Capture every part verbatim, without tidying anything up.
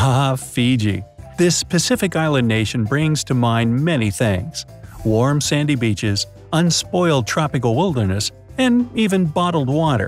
Ah, Fiji. This Pacific island nation brings to mind many things: warm sandy beaches, unspoiled tropical wilderness, and even bottled water.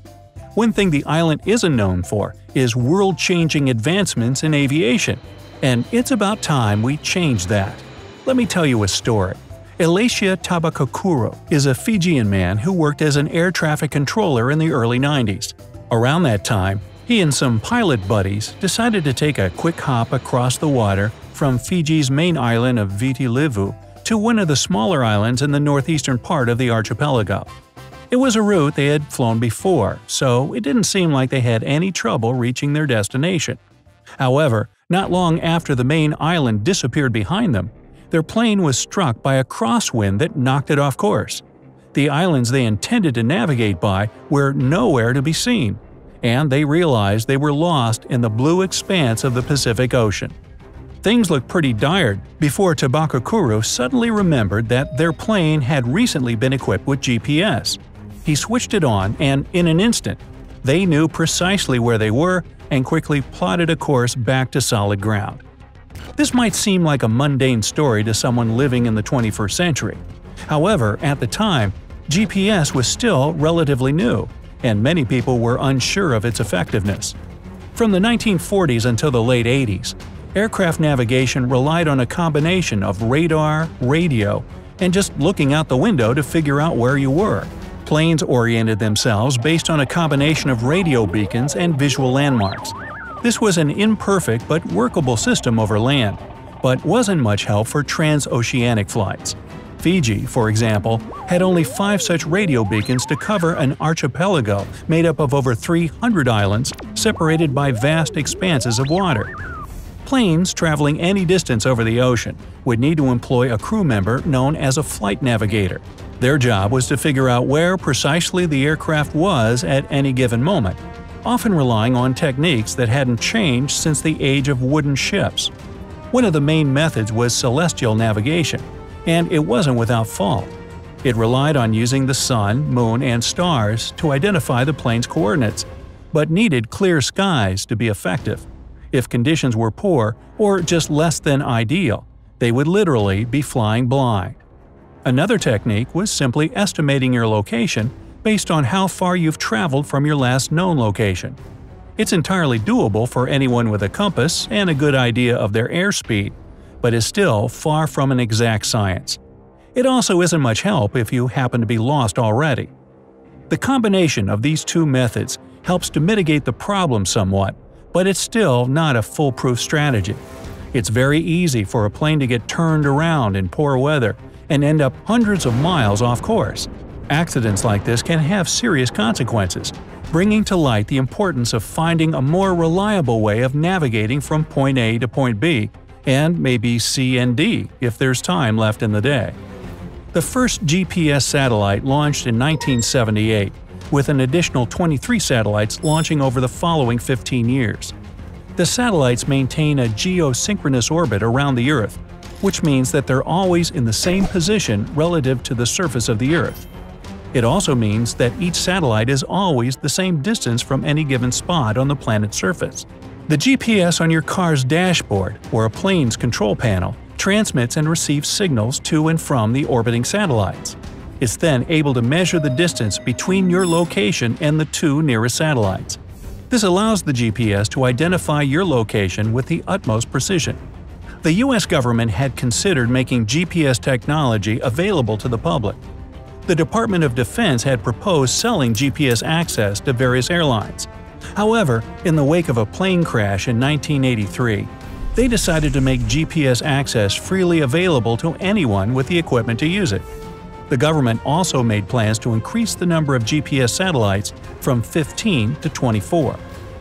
One thing the island isn't known for is world-changing advancements in aviation, and it's about time we change that. Let me tell you a story. Ilaitia Tabakaucoro is a Fijian man who worked as an air traffic controller in the early nineties. Around that time, he and some pilot buddies decided to take a quick hop across the water from Fiji's main island of Viti Levu to one of the smaller islands in the northeastern part of the archipelago. It was a route they had flown before, so it didn't seem like they had any trouble reaching their destination. However, not long after the main island disappeared behind them, their plane was struck by a crosswind that knocked it off course. The islands they intended to navigate by were nowhere to be seen, and they realized they were lost in the blue expanse of the Pacific Ocean. Things looked pretty dire before Tabakaucoro suddenly remembered that their plane had recently been equipped with G P S. He switched it on, and in an instant, they knew precisely where they were and quickly plotted a course back to solid ground. This might seem like a mundane story to someone living in the twenty-first century. However, at the time, G P S was still relatively new, and many people were unsure of its effectiveness. From the nineteen forties until the late eighties, aircraft navigation relied on a combination of radar, radio, and just looking out the window to figure out where you were. Planes oriented themselves based on a combination of radio beacons and visual landmarks. This was an imperfect but workable system over land, but wasn't much help for transoceanic flights. Fiji, for example, had only five such radio beacons to cover an archipelago made up of over three hundred islands separated by vast expanses of water. Planes traveling any distance over the ocean would need to employ a crew member known as a flight navigator. Their job was to figure out where precisely the aircraft was at any given moment, often relying on techniques that hadn't changed since the age of wooden ships. One of the main methods was celestial navigation, and it wasn't without fault. It relied on using the sun, moon, and stars to identify the plane's coordinates, but needed clear skies to be effective. If conditions were poor or just less than ideal, they would literally be flying blind. Another technique was simply estimating your location based on how far you've traveled from your last known location. It's entirely doable for anyone with a compass and a good idea of their airspeed, but is still far from an exact science. It also isn't much help if you happen to be lost already. The combination of these two methods helps to mitigate the problem somewhat, but it's still not a foolproof strategy. It's very easy for a plane to get turned around in poor weather and end up hundreds of miles off course. Accidents like this can have serious consequences, bringing to light the importance of finding a more reliable way of navigating from point A to point B, and maybe C and D if there's time left in the day. The first G P S satellite launched in nineteen seventy-eight, with an additional twenty-three satellites launching over the following fifteen years. The satellites maintain a geosynchronous orbit around the Earth, which means that they're always in the same position relative to the surface of the Earth. It also means that each satellite is always the same distance from any given spot on the planet's surface. The G P S on your car's dashboard or a plane's control panel transmits and receives signals to and from the orbiting satellites. It's then able to measure the distance between your location and the two nearest satellites. This allows the G P S to identify your location with the utmost precision. The U S government had considered making G P S technology available to the public. The Department of Defense had proposed selling G P S access to various airlines. However, in the wake of a plane crash in nineteen eighty-three, they decided to make G P S access freely available to anyone with the equipment to use it. The government also made plans to increase the number of G P S satellites from fifteen to twenty-four.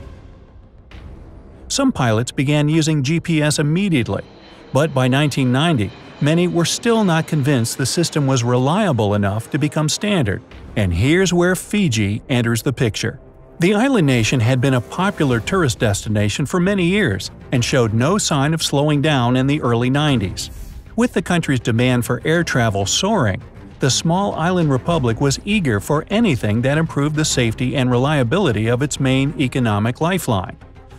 Some pilots began using G P S immediately, but by nineteen ninety, many were still not convinced the system was reliable enough to become standard. And here's where Fiji enters the picture. The island nation had been a popular tourist destination for many years and showed no sign of slowing down in the early nineties. With the country's demand for air travel soaring, the small island republic was eager for anything that improved the safety and reliability of its main economic lifeline.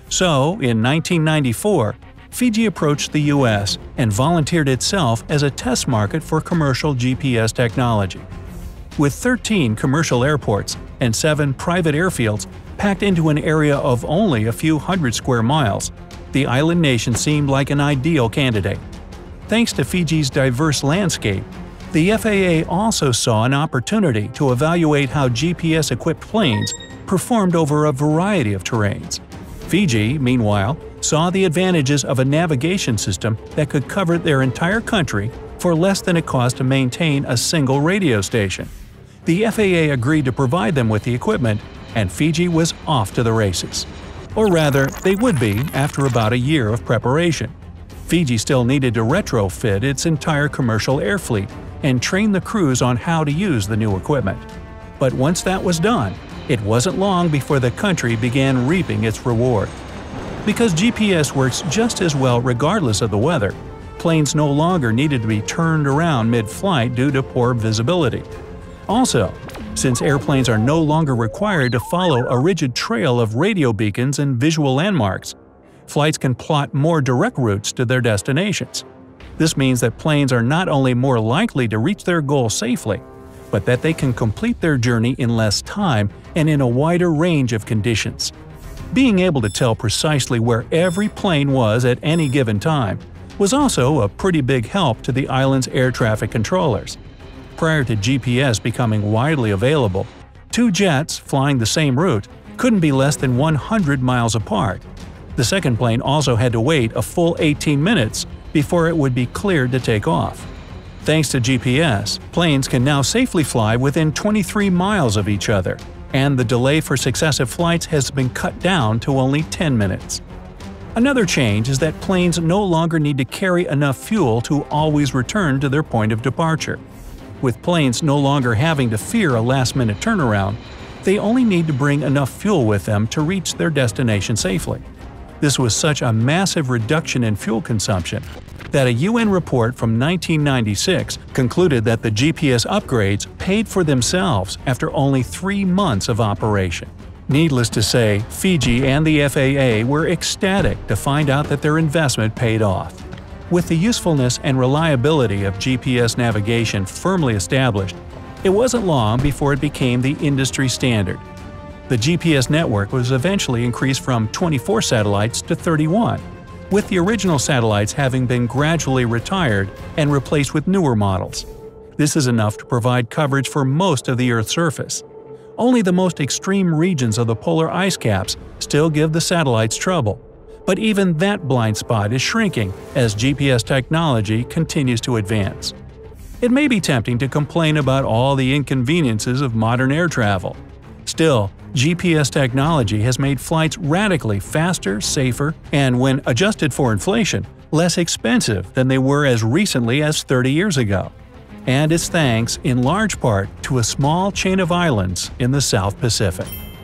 So, in nineteen ninety-four, Fiji approached the U S and volunteered itself as a test market for commercial G P S technology. With thirteen commercial airports and seven private airfields packed into an area of only a few hundred square miles, the island nation seemed like an ideal candidate. Thanks to Fiji's diverse landscape, the F A A also saw an opportunity to evaluate how G P S-equipped planes performed over a variety of terrains. Fiji, meanwhile, saw the advantages of a navigation system that could cover their entire country for less than it cost to maintain a single radio station. The F A A agreed to provide them with the equipment, and Fiji was off to the races. Or rather, they would be after about a year of preparation. Fiji still needed to retrofit its entire commercial air fleet and train the crews on how to use the new equipment. But once that was done, it wasn't long before the country began reaping its reward. Because G P S works just as well regardless of the weather, planes no longer needed to be turned around mid-flight due to poor visibility. Also, since airplanes are no longer required to follow a rigid trail of radio beacons and visual landmarks, flights can plot more direct routes to their destinations. This means that planes are not only more likely to reach their goal safely, but that they can complete their journey in less time and in a wider range of conditions. Being able to tell precisely where every plane was at any given time was also a pretty big help to the island's air traffic controllers. Prior to G P S becoming widely available, two jets flying the same route couldn't be less than one hundred miles apart. The second plane also had to wait a full eighteen minutes before it would be cleared to take off. Thanks to G P S, planes can now safely fly within twenty-three miles of each other, and the delay for successive flights has been cut down to only ten minutes. Another change is that planes no longer need to carry enough fuel to always return to their point of departure. With planes no longer having to fear a last-minute turnaround, they only need to bring enough fuel with them to reach their destination safely. This was such a massive reduction in fuel consumption that a U N report from nineteen ninety-six concluded that the G P S upgrades paid for themselves after only three months of operation. Needless to say, Fiji and the F A A were ecstatic to find out that their investment paid off. With the usefulness and reliability of G P S navigation firmly established, it wasn't long before it became the industry standard. The G P S network was eventually increased from twenty-four satellites to thirty-one, with the original satellites having been gradually retired and replaced with newer models. This is enough to provide coverage for most of the Earth's surface. Only the most extreme regions of the polar ice caps still give the satellites trouble, but even that blind spot is shrinking as G P S technology continues to advance. It may be tempting to complain about all the inconveniences of modern air travel. Still, G P S technology has made flights radically faster, safer, and when adjusted for inflation, less expensive than they were as recently as thirty years ago. And it's thanks, in large part, to a small chain of islands in the South Pacific.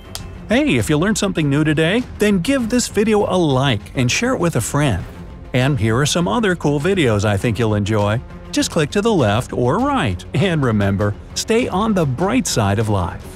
Hey, if you learned something new today, then give this video a like and share it with a friend. And here are some other cool videos I think you'll enjoy. Just click to the left or right, and remember, stay on the bright side of life.